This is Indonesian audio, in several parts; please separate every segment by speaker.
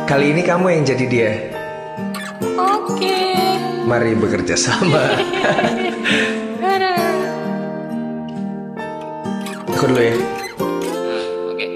Speaker 1: Kali ini kamu yang jadi dia.
Speaker 2: Oke.
Speaker 1: Mari bekerja sama. Aku dulu ya.
Speaker 2: Oke.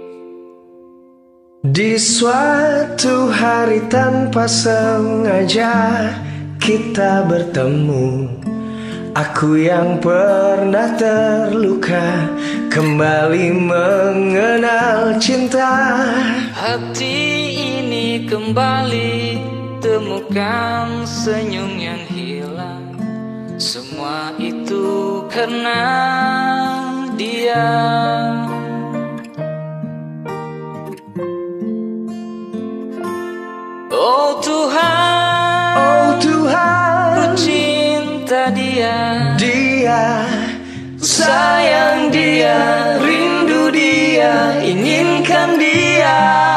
Speaker 1: Di suatu hari tanpa sengaja kita bertemu. Aku yang pernah terluka kembali mengenal cinta.
Speaker 2: Hati ini kembali temukan senyum yang hilang. Semua itu karena dia. Oh Tuhan,
Speaker 1: Oh Tuhan,
Speaker 2: ku cinta dia.
Speaker 1: dia,
Speaker 2: Sayang dia, rindu dia, inginkan dia.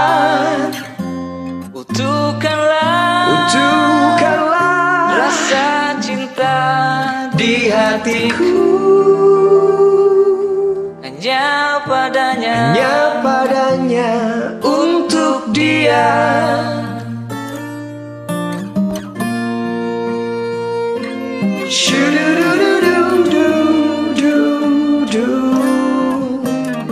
Speaker 1: utuhkanlah
Speaker 2: Rasa cinta
Speaker 1: di hatiku.
Speaker 2: hanya padanya,
Speaker 1: Hanya padanya, untuk dia. Shududududududu.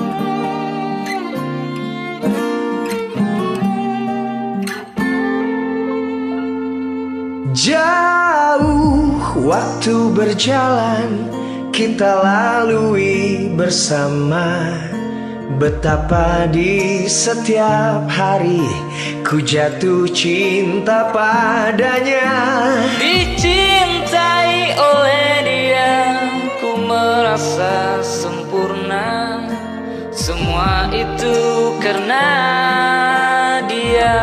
Speaker 1: Jauh waktu berjalan kita lalui bersama. Betapa di setiap hari ku jatuh cinta padanya.
Speaker 2: dicintai oleh dia, ku merasa sempurna. Semua itu karena dia.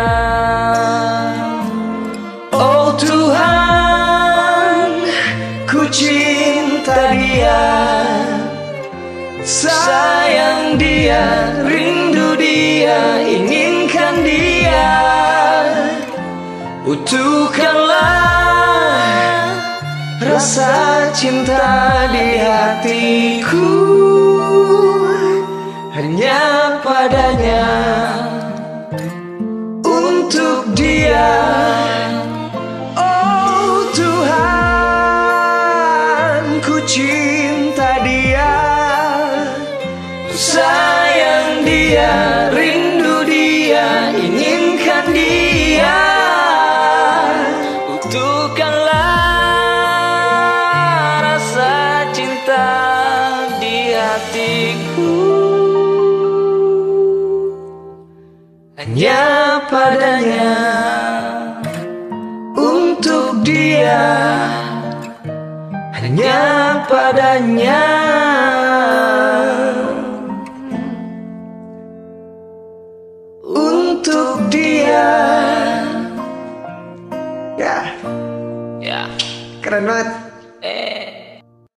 Speaker 1: Oh Tuhan, ku cinta dia. Sayang dia, rindu dia, inginkan dia. Utuhkanlah rasa cinta di hatiku. Hanya padanya, untuk dia. Oh Tuhan, ku cinta dia. Sayang dia, rindu dia, inginkan dia.
Speaker 2: Utuhkanlah rasa cinta di hatiku.
Speaker 1: Hanya padanya, untuk dia. Hanya padanya, untuk dia. Ya,
Speaker 2: Ya.
Speaker 1: keren banget.